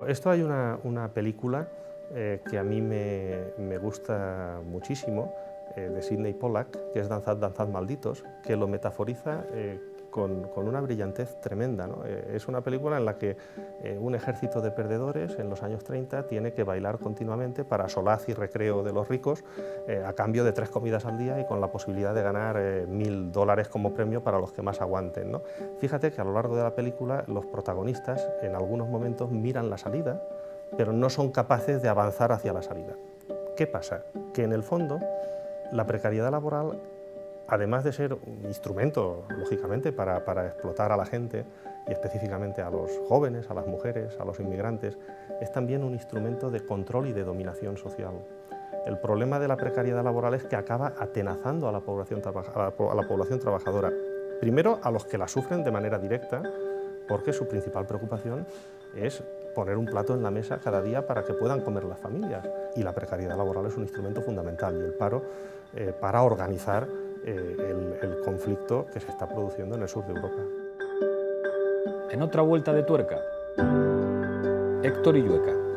Esto hay una película que a mí me gusta muchísimo, de Sidney Pollack, que es Danzad, danzad malditos, que lo metaforiza con una brillantez tremenda, ¿no? Es una película en la que un ejército de perdedores en los años 30 tiene que bailar continuamente para solaz y recreo de los ricos, a cambio de 3 comidas al día y con la posibilidad de ganar $1000 como premio para los que más aguanten, ¿no? Fíjate que a lo largo de la película los protagonistas en algunos momentos miran la salida, pero no son capaces de avanzar hacia la salida. ¿Qué pasa? Que en el fondo la precariedad laboral, además de ser un instrumento, lógicamente, para explotar a la gente, y específicamente a los jóvenes, a las mujeres, a los inmigrantes, es también un instrumento de control y de dominación social. El problema de la precariedad laboral es que acaba atenazando a la población trabajadora. Primero, a los que la sufren de manera directa, porque su principal preocupación es poner un plato en la mesa cada día para que puedan comer las familias. Y la precariedad laboral es un instrumento fundamental, y el paro para organizar el conflicto que se está produciendo en el sur de Europa. En otra vuelta de tuerca, Héctor Illueca.